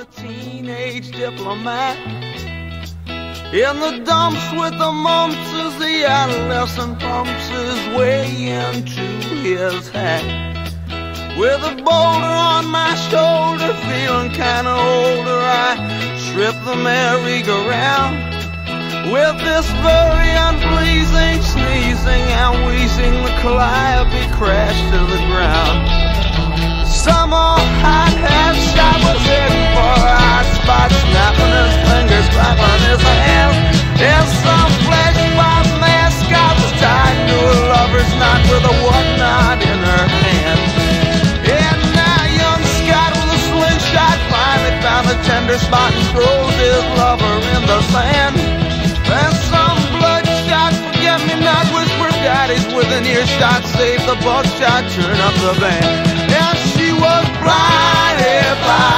a teenage diplomat. In the dumps with the mumps as the adolescent pumps his way into his hat. With a boulder on my shoulder, feeling kinda older, I trip the merry-go-round. With this very unpleasing sneezing and wheezing, the calliope crashed to the ground. Some old hot-hat shot was heading for a hot spot, snapping his fingers, clapping his hands. And some flesh-bob mascot was tied to a lover's knot with a whatnot in her hand. And now young Scott with a slingshot finally found a tender spot and throws his lover in the sand. And some bloodshot forget-me-not whisper daddies with an earshot, save the buckshot, turn up the band. And she was blinded by